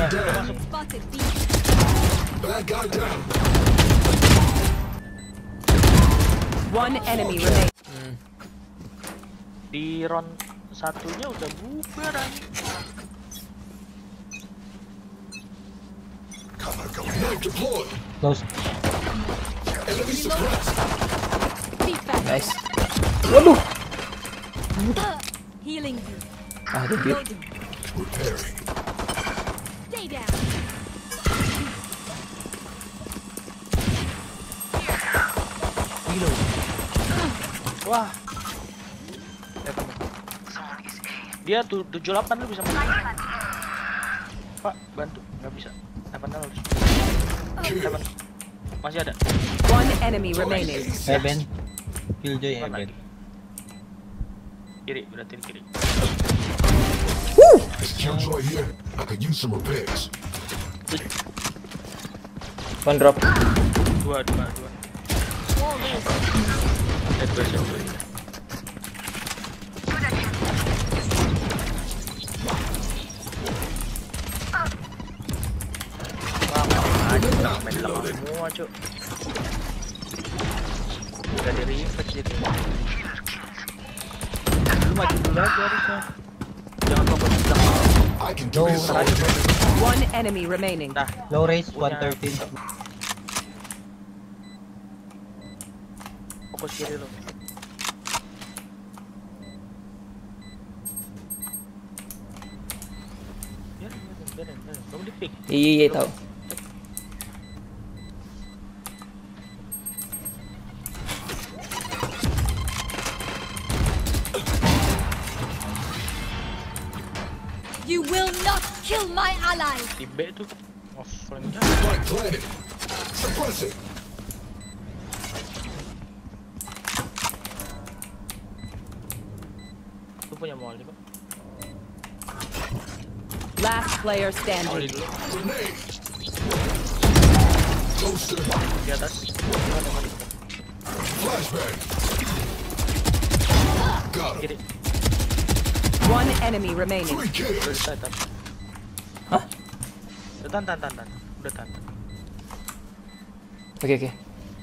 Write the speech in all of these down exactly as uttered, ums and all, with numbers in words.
One enemy remain. Hmm. Di round satunya udah bubar aja. Close. Nice. Waduh. Healing. Ah, dikit. Stay down. Wah. Dia tuh tujuh delapan lu bisa masuk. Pak, bantu. Nggak bisa. delapan harus. delapan. Masih ada. One enemy remaining. Heaven. Killjoy Heaven. Kiri, berarti di kiri. One drop. Dua, dua, dua. Ada dua siapa? Wah, main lemah semua, cuk. Udah di refresh jadi. Lu maju dulu aja harusnya. Jangan fokus di belakang. One enemy remaining. Nah, Low race one thirteen. fokus kiri lu. Ya, biarin, biarin. Kamu di pick. Iya, iya tahu. You will not kill my ally. Di B tuh offline-nya. Lu punya Molly kok. Last player Molly standing. dulu. Di atas. Kiri. One enemy remaining. Udah tahan. Hah? Udah tahan, tahan, tahan, tahan. Udah tahan. Oke, oke.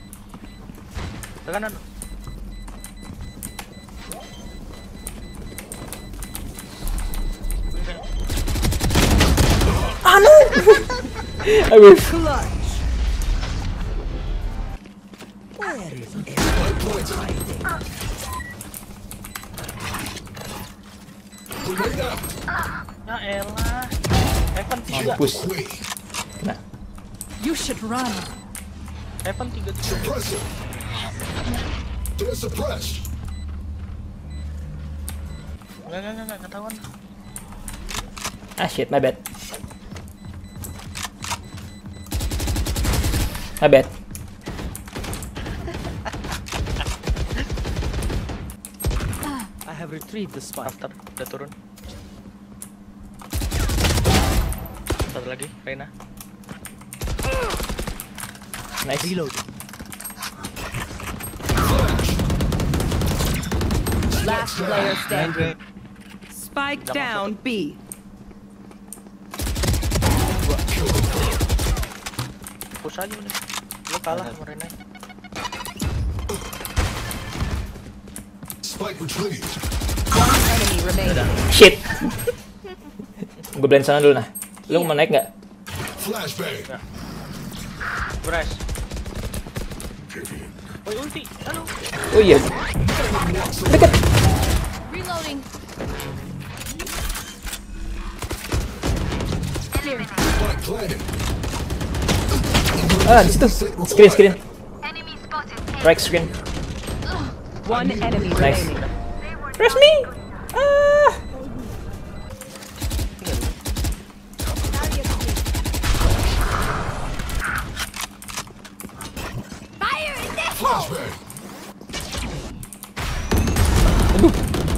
Ke kanan. Anu. Aduh. Clutch. Ya elah. Evan tiga. Mampus. Nah. You should run. Evan tiga tiga. Enggak, enggak, enggak, ketahuan. Ah shit, my bad. My bad. I have retrieved the spike. After, udah turun. Satu lagi, Reina. Nice. Reload. Last player standing. Spike down B. Push aja nih. Lu kalah sama Reina. One enemy remaining. Shit. Gue blend sana dulu nah. Lu mau naik nggak? Ya. Press. Woi ulti, halo. Oh iya. Dekat. Reloading. Ah di situ. Screen screen. Right screen. One enemy Nice. remaining. Press me. Ah. Fire in the hole. Aduh.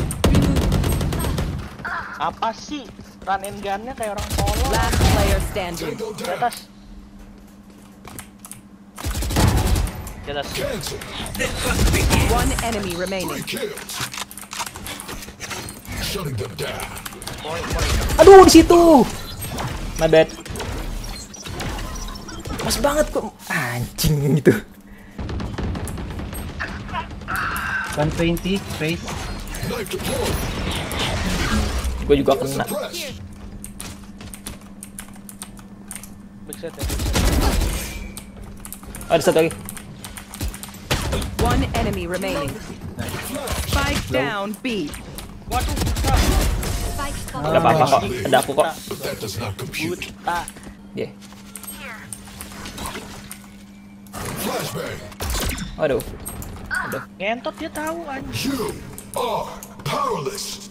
Apa sih? Run and gun-nya kayak orang solo. Last player standing. Di atas. Di atas. One enemy remaining. Poin, poin. Aduh di situ. My bad. Pas banget kok. Anjing gitu. one twenty face. Gue juga kena. Backside ya. Ada satu lagi. One enemy remaining. Spike down B. Waduh, Spike spot. Gak apa-apa kok. Ada aku kok. buta. Yeah. Aduh. Aduh. Ngentot dia tahu anjing. You are powerless.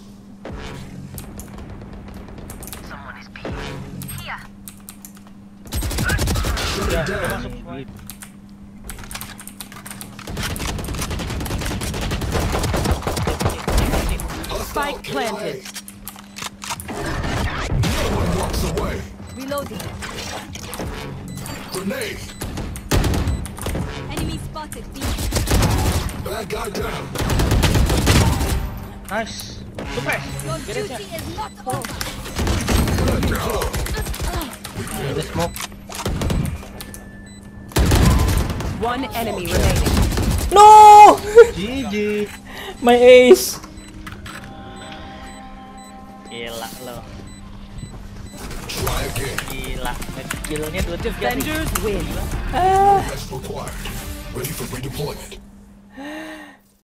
Udah, udah masuk semua. Spike planted. No one walks away. Reloading. Grenade. Enemy spotted. B. Bad guy down. Nice. Super. Your Get it, duty ya. is not over. Ada smoke. One enemy remaining. No! G G. My ace. Gila lo. Try again. Gila. Skillnya dua tiga nih. Defenders win. Rest required. Ready for redeployment.